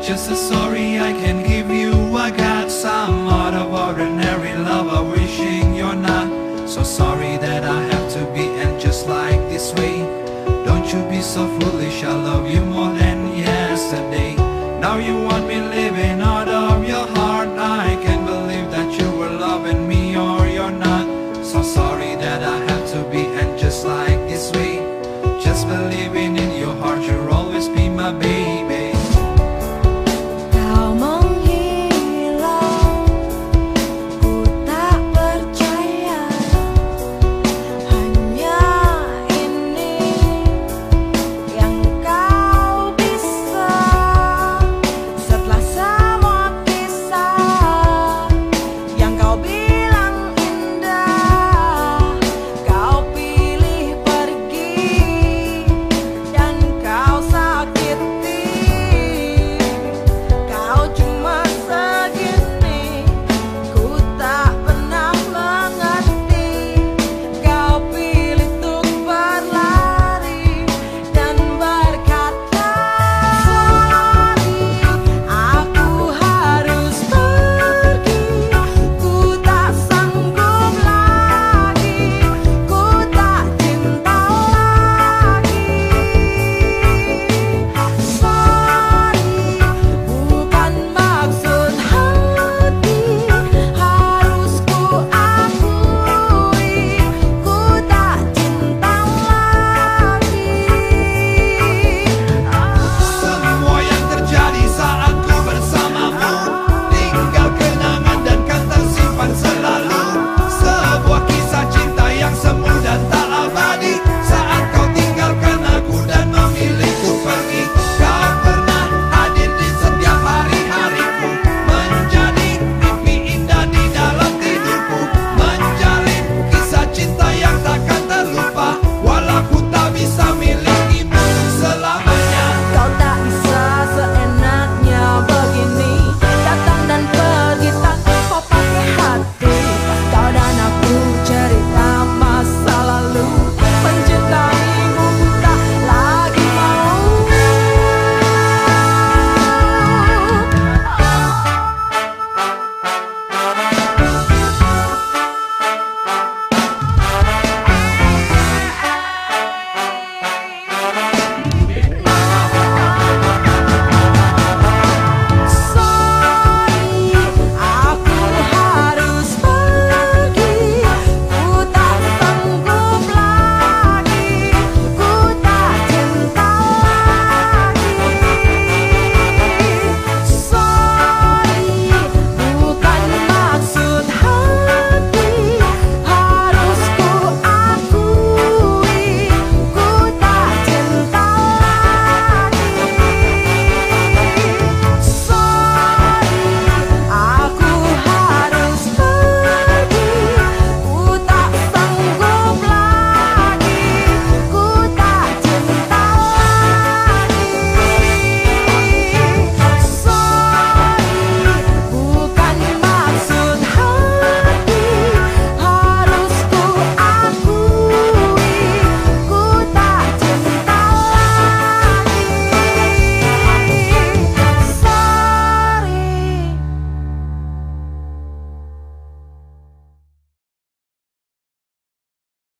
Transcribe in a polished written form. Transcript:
just a story I can give you. I got some out of ordinary lover, wishing you're not. So sorry that I have to be and just like this way. Don't you be so foolish, I love you more than yesterday. Now you want me living out of